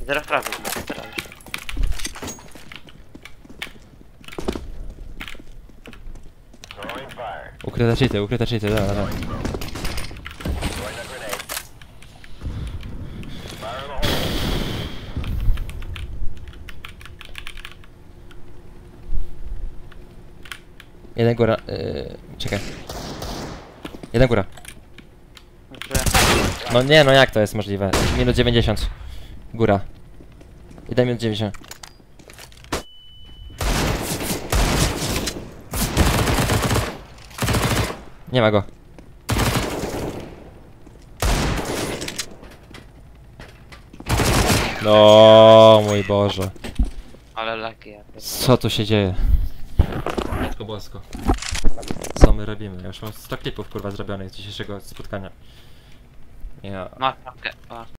Zaraz prawo, teraz. Ukryte cheaty, dobra. Jeden góra, czekaj. Jeden góra. No nie, no jak to jest możliwe? Minut 90. Góra. 1 minut 90. Nie ma go. No mój Boże. Ale laki ja. Co tu się dzieje? Matko bosko. Co my robimy? Ja już mam 100 klipów kurwa zrobionych z dzisiejszego spotkania. Ja... Masz